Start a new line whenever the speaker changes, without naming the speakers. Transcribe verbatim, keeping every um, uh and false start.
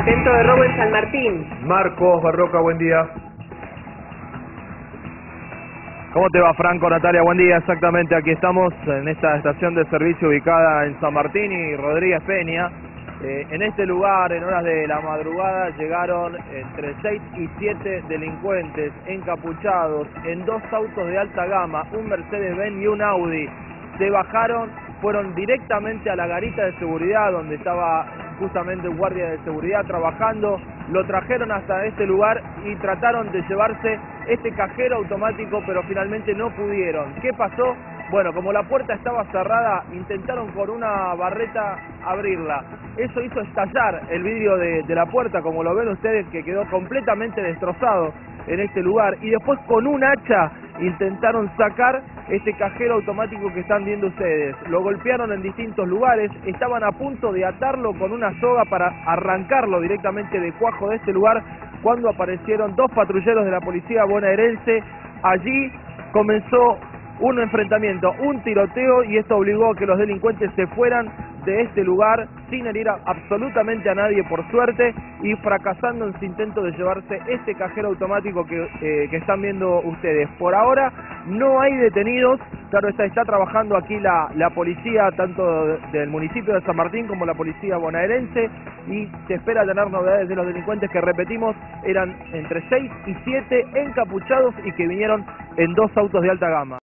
Intento de robo en San Martín.
Marcos Barroca, buen día.
¿Cómo te va, Franco? Natalia, buen día. Exactamente, aquí estamos en esta estación de servicio ubicada en San Martín y Rodríguez Peña. Eh, en este lugar, en horas de la madrugada, llegaron entre seis y siete delincuentes encapuchados en dos autos de alta gama, un Mercedes-Benz y un Audi. Se bajaron, fueron directamente a la garita de seguridad donde estaba justamente un guardia de seguridad trabajando, lo trajeron hasta este lugar y trataron de llevarse este cajero automático, pero finalmente no pudieron. ¿Qué pasó? Bueno, como la puerta estaba cerrada, intentaron con una barreta abrirla. Eso hizo estallar el vidrio de, de la puerta, como lo ven ustedes, que quedó completamente destrozado en este lugar. Y después con un hacha intentaron sacar este cajero automático que están viendo ustedes. Lo golpearon en distintos lugares, estaban a punto de atarlo con una soga para arrancarlo directamente de cuajo de este lugar, cuando aparecieron dos patrulleros de la policía bonaerense. Allí comenzó un enfrentamiento, un tiroteo, y esto obligó a que los delincuentes se fueran de este lugar sin herir a absolutamente a nadie, por suerte, y fracasando en su intento de llevarse este cajero automático que, eh, que están viendo ustedes. Por ahora no hay detenidos, claro, está, está trabajando aquí la, la policía tanto de, del municipio de San Martín como la policía bonaerense, y se espera tener novedades de los delincuentes que, repetimos, eran entre seis y siete encapuchados y que vinieron en dos autos de alta gama.